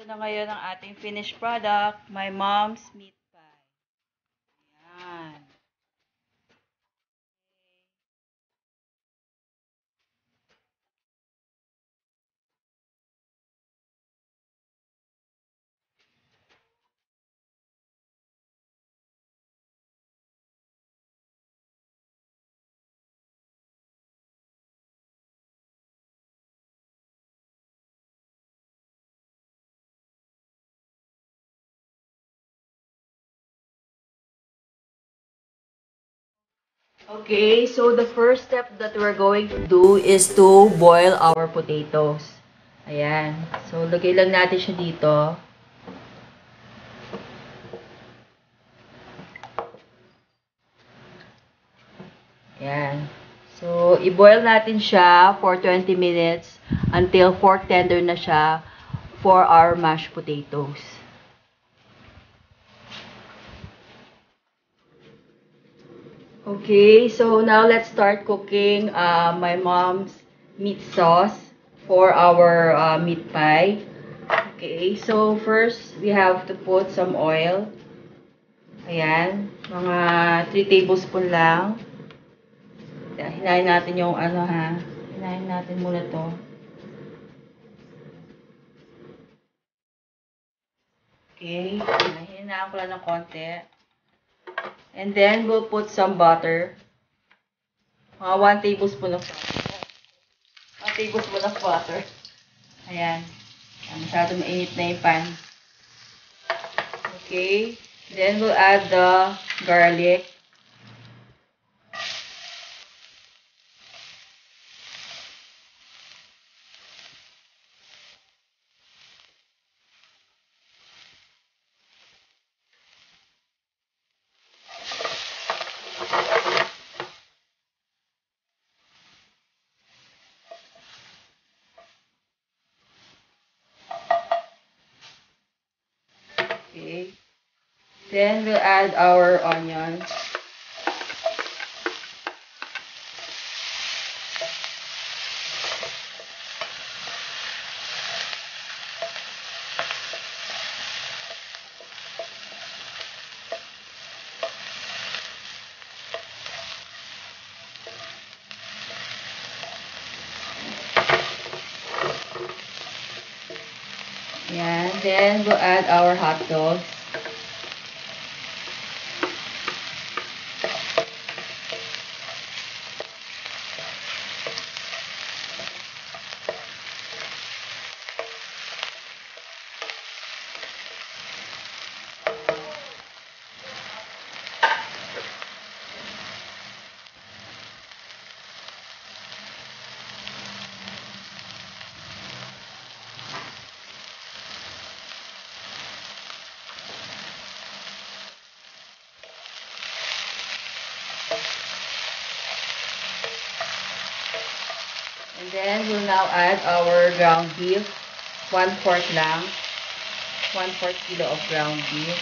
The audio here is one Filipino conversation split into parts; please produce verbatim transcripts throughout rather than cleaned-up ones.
ito na ngayon ang ating finished product, my mom's meat pie. Ayan. Okay, so the first step that we're going to do is to boil our potatoes. Ayan. So, lagay lang natin siya dito. Ayan. So, i-boil natin siya for twenty minutes until fork tender na siya for our mashed potatoes. Okay, so now let's start cooking uh, my mom's meat sauce for our uh, meat pie. Okay, so first we have to put some oil. Ayan, mga three tablespoon lang. Hinahin natin yung ano ha. Hinahin natin muna to. Okay, hinahin ko lang ng konti. And then we'll put some butter. Mga one tablespoon of butter. one tablespoon of butter. Ayan. Masyado mainit na yung pan. Okay. Then we'll add the garlic. Okay. Then we'll add our onions. Yan. Then we'll add our hot dogs. And then we'll now add our ground beef. One fourth lang. One fourth kilo of ground beef.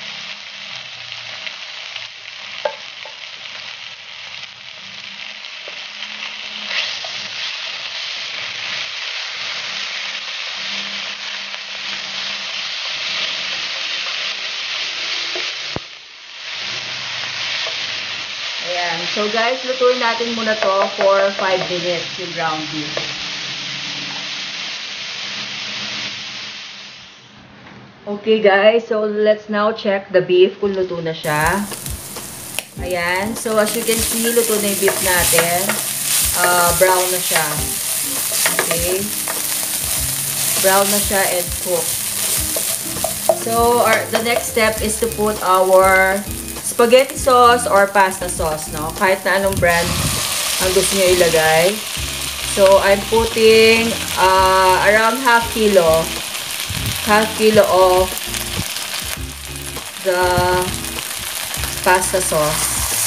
Ayan. So guys, lutuin natin muna to for five minutes yung ground beef. Okay guys, so let's now check the beef kung luto na siya. Ayan. So as you can see, luto na yung beef natin. Uh, brown na siya. Okay. Brown na siya and cooked. So our, the next step is to put our spaghetti sauce or pasta sauce, no? Kahit na anong brand ang gusto nyo ilagay. So, I'm putting uh, around half kilo, half kilo of the pasta sauce.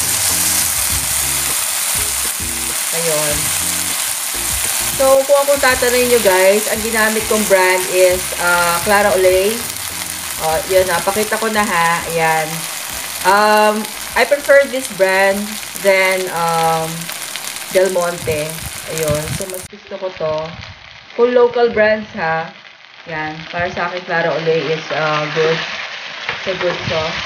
Ayun. So, kung ako tatanungin nyo guys, ang ginamit kong brand is uh, Clara Olay. Oh, yun na. Pakita ko na ha. Ayan. Um, I prefer this brand than um, Del Monte. Ayun. So, mas gusto ko to. Kung local brands ha, Yan. Para sa akin, clara uli is uh, good. It's a good sauce.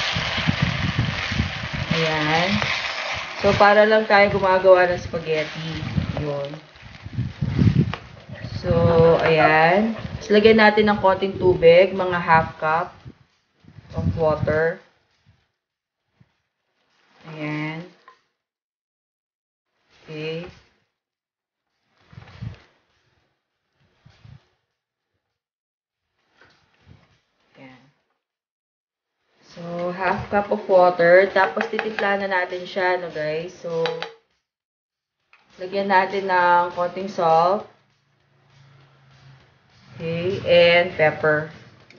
Ayan. So, para lang tayo gumagawa ng spaghetti. Yun. So, ayan. Tapos, lagyan natin ng konting tubig. Mga half cup of water. Ayan. Okay. Ayan. So, half cup of water. Tapos, titimpla na natin siya, no guys. So, lagyan natin ng konting salt. Okay. And pepper.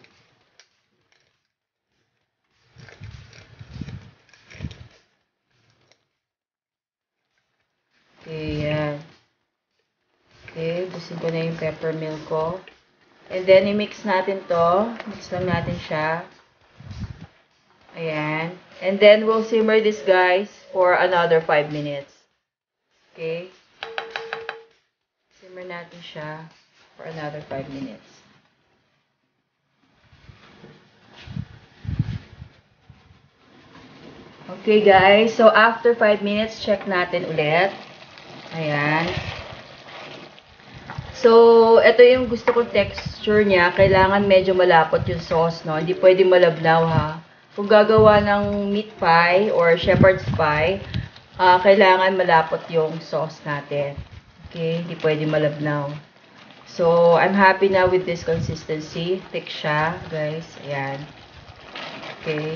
Okay, yan. Okay, busin ko na yung peppermint ko. And then, i-mix natin to. Mix lang natin siya. Ayan. And then, we'll simmer this, guys, for another five minutes. Okay? Simmer natin siya for another five minutes. Okay, guys. So, after five minutes, check natin ulit. Ayan. So, ito yung gusto kong texture niya. Kailangan medyo malapot yung sauce, no? Hindi pwede malabnaw, ha? Kung gagawa ng meat pie or shepherd's pie, uh, kailangan malapot yung sauce natin. Okay? Hindi pwede malabnaw. So, I'm happy na with this consistency. Thick siya, guys. Ayan. Okay.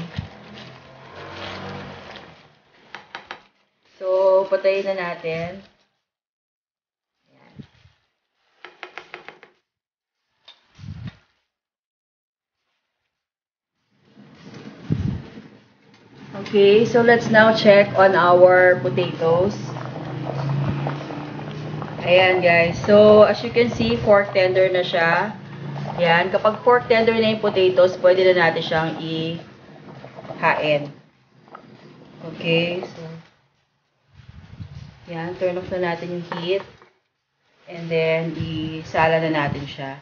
So, patayin na natin. Okay, so let's now check on our potatoes. Ayan guys, so as you can see, fork tender na siya. Ayan, kapag fork tender na yung potatoes, pwede na natin siyang i-hain. Okay, so ayan, turn off na natin yung heat. And then, isala na natin siya.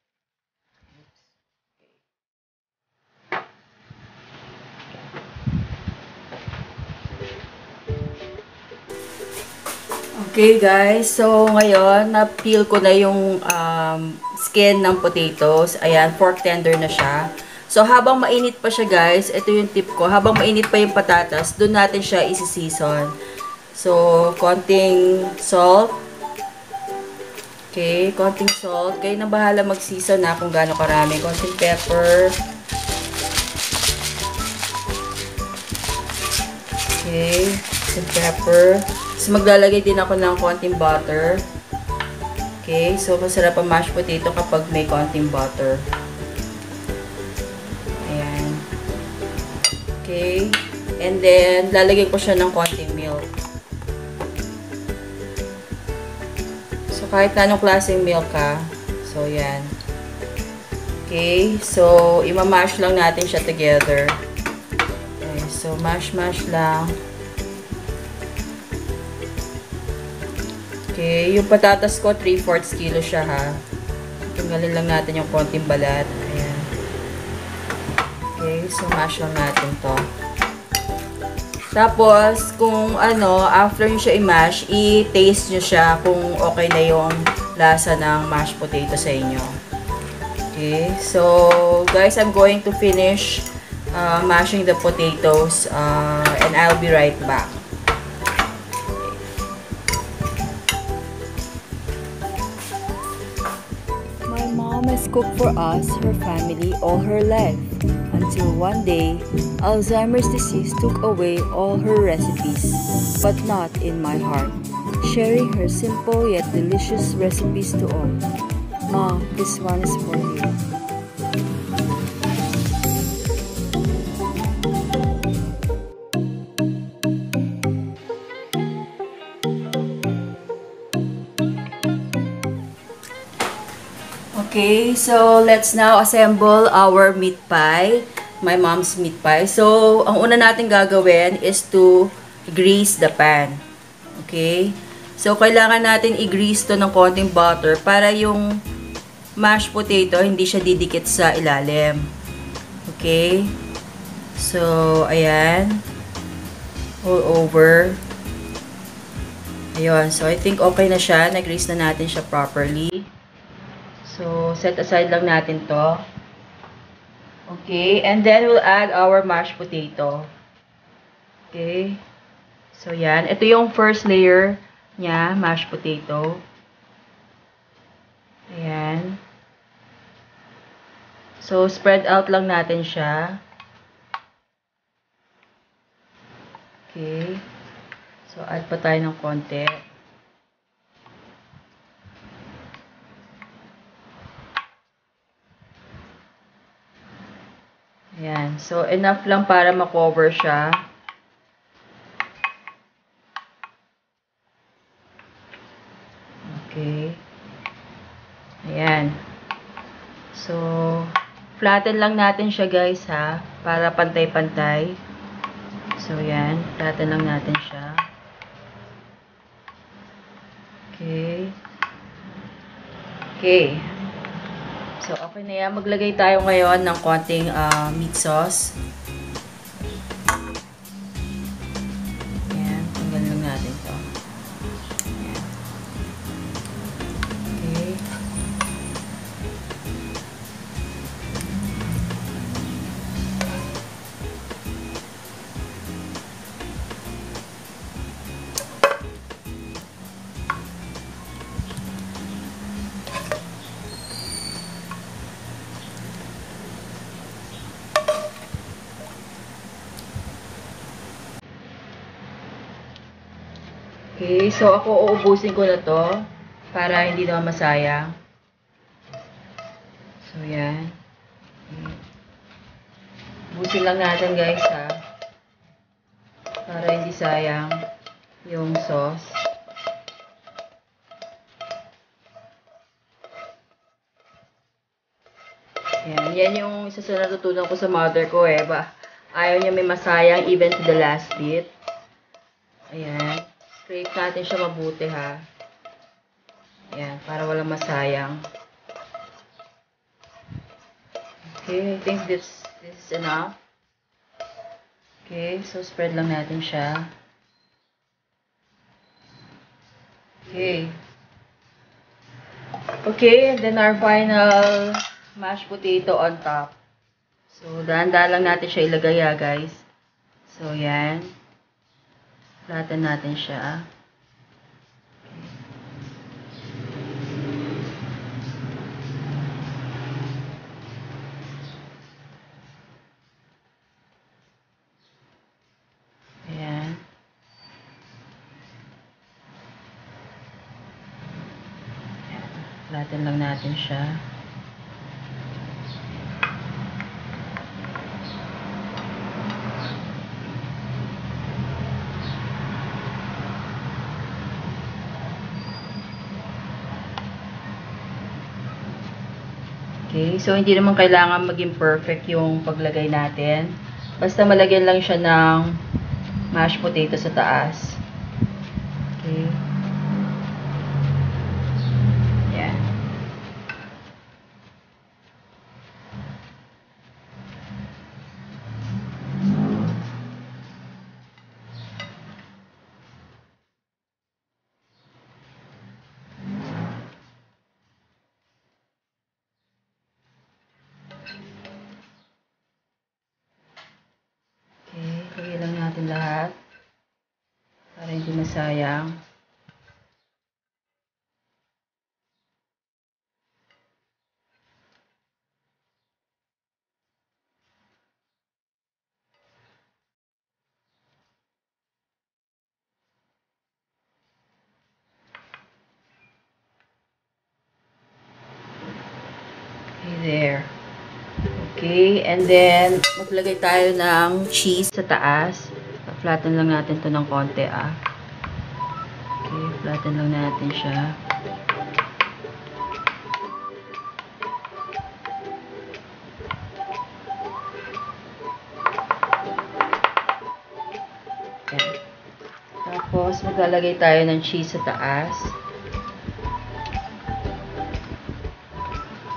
Okay guys, so ngayon, na-peel ko na yung um, skin ng potatoes. Ayan, fork tender na siya. So habang mainit pa siya guys, ito yung tip ko. Habang mainit pa yung patatas, doon natin siya isi-season. So, konting salt. Okay, konting salt. Kayo na bahala mag-season na kung gaano karami. Konting pepper. Okay, konting pepper. So, maglalagay din ako ng konting butter. Okay, so masarap ang mashed potato kapag may konting butter. Ayan. Okay. And then, lalagay ko siya ng konting milk. So, kahit na anong klaseng milk ka. So, yan. Okay, so, imamash lang natin siya together. Okay, so, mash-mash lang. Okay, yung patatas ko, three fourths kilo siya ha. Tanggalin lang natin yung konting balat. Ayan. Okay, so mash lang natin to. Tapos, kung ano, after nyo siya i-mash, i-taste nyo siya kung okay na yung lasa ng mashed potato sa inyo. Okay, so guys, I'm going to finish uh, mashing the potatoes uh, and I'll be right back. Mom has cooked for us, her family, all her life. Until one day, Alzheimer's disease took away all her recipes, but not in my heart. Sharing her simple yet delicious recipes to all. Ma, this one is for you. Okay, so let's now assemble our meat pie. My mom's meat pie. So, ang una natin gagawin is to grease the pan. Okay? So, kailangan natin i-grease to ng konting butter para yung mashed potato, hindi siya didikit sa ilalim. Okay? So, ayan. All over. Ayun. So, I think okay na siya. Nag-grease na natin siya properly. So, set aside lang natin to. Okay. And then, we'll add our mashed potato. Okay. So, yan. Ito yung first layer niya, mashed potato. Ayan. So, spread out lang natin siya. Okay. So, add pa tayo ng konti. Ayan. So, enough lang para ma-cover siya. Okay. Ayan. So, flatten lang natin siya guys ha. Para pantay-pantay. So, yan. Flatten lang natin siya. Okay. Okay. So, okay na yan. Maglagay tayo ngayon ng konting uh, meat sauce. Ayan. Tanggal lang natin to. Ayan. Okay. Okay, so ako uubusin ko na to para hindi naman masayang. So, yan. Okay. Ubusin lang natin guys ha. Para hindi sayang yung sauce. Yan, yan yung isa sa natutunan ko sa mother ko eh. Ba, ayaw niya may masayang even to the last bit. Ayan. Scrape natin siya mabuti ha. Ayan, para walang masayang. Okay, I think this, this is enough. Okay, so spread lang natin siya. Okay. Okay, and then our final mashed potato on top. So, dahan-dahan lang natin siya ilagay ha, guys. So, yan. Flatten natin siya. Ayan. Flatten lang natin siya. Okay, so hindi naman kailangan maging perfect yung paglagay natin. Basta malagyan lang siya ng mashed potato sa taas. Okay. Yan. Lagyan lang natin lahat para hindi masayang. Okay, there. Okay, and then maglagay tayo ng cheese sa taas. Flatten lang natin to ng konti ah. Okay, flatten lang natin siya. Okay. Tapos maglalagay tayo ng cheese sa taas.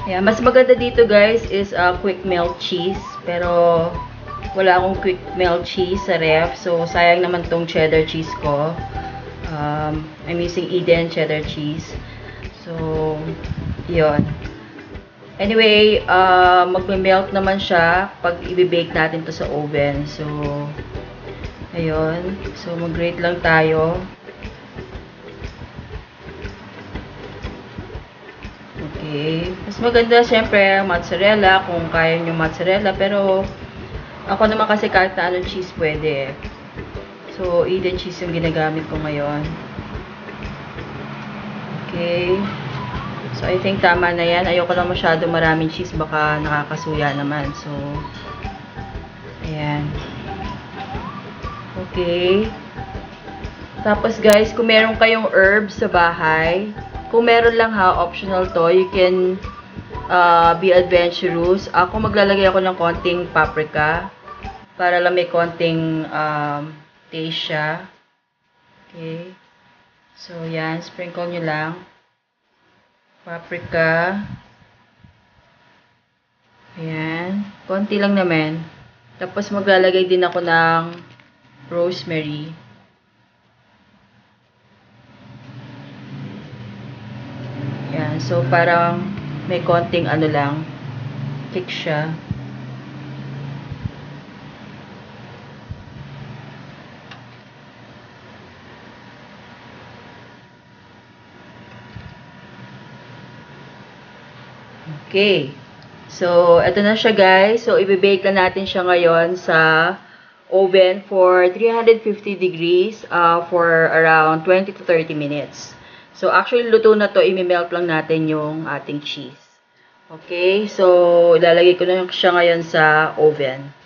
Yeah, mas maganda dito guys is uh, quick melt cheese. Pero wala akong quick melt cheese sa ref. So sayang naman tong cheddar cheese ko. Um, I'm using Eden cheddar cheese. So, yun. Anyway, uh, magme-melt naman siya pag i-bake natin to sa oven. So, ayun. So, mag-grate lang tayo. Okay. Mas maganda, syempre, mozzarella, kung kaya nyo mozzarella. Pero, ako naman kasi kahit na anong cheese pwede. So, Eden cheese yung ginagamit ko ngayon. Okay. So, I think tama na yan. Ayoko lang masyado maraming cheese. Baka nakakasuya naman. So, ayan. Okay. Tapos, guys, kung meron kayong herbs sa bahay, kung meron lang ha, optional to, you can uh, be adventurous. Ako, maglalagay ako ng konting paprika para lang may konting um, taste siya. Okay. So, yan. Sprinkle nyo lang. Paprika. Ayan. Konti lang naman. Tapos, maglalagay din ako ng rosemary. Ayan. So, parang may konting ano lang. Kick siya. Okay. So, ito na siya guys. So, i-bake na natin siya ngayon sa oven for three hundred fifty degrees uh, for around twenty to thirty minutes. So, actually, luto na to. I-melt lang natin yung ating cheese. Okay. So, ilalagay ko na siya ngayon sa oven.